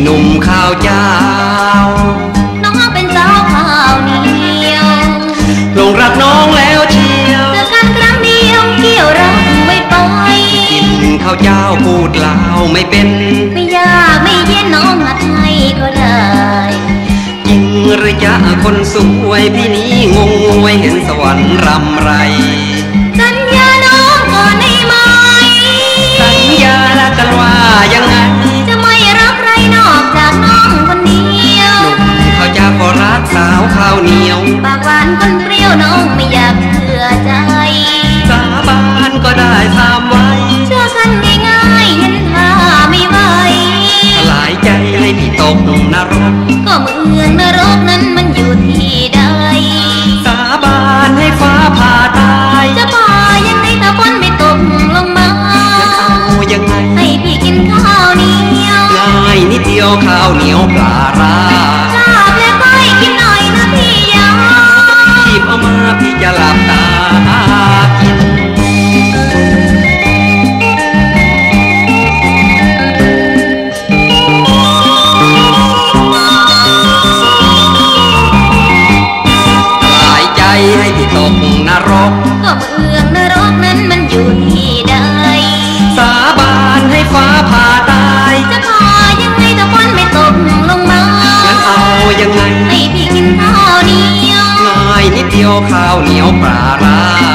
หนุ่มข้าวเจ้าน้องเป็นสาวข้าวเหนียวหลงรักน้องแล้วเชียวเจอกันครั้งเดียวเกี่ยวรักไม่ไปกินข้าวเจ้าพูดลาวไม่เป็นไม่ยากไม่เย็นน้องหัดให้ก็ได้จริงหรือจะคนสวยพี่นี้งงงวยเห็นสวรรค์รำไรสัญญาน้องก่อนได้ไหมสัญญาแล้วกันว่ายังไงจะไม่รักใครนอกจากน้องคนเดียวหนุ่มเขาจะขอรักสาวข้าวเหนียวปากหวานคนเปรี้ยวน้องไม่อยากเชื่อใจสาบานก็ได้ทำไว้เชื่อกันง่ายๆเห็นท่าไม่ไหวหลายใจให้พี่ตกนรกก็เมืองนรกนั้นมันอยู่ที่ใดสาบานให้ฟ้าผ่าตายจะผ่ายังไงถ้าฝนไม่ตกลงมาจะเอายังไงให้พี่กินข้าวเหนียวง่ายนิดเดียวข้าวเหนียวปลาร้าลาบและก้อยกินหน่อยนะพี่ยาหยิบเอามาพี่จะหลับตากินให้พี่ตกนรกก็เมืองนรกนั้นมันอยู่ที่ใดสาบานให้ฟ้าผ่าตายจะผ่ายังไงถ้าฝนไม่ตกลงมางั้นเอายังไงให้พี่กินข้าวเหนียวง่ายนิดเดียวข้าวเหนียวปลาร้า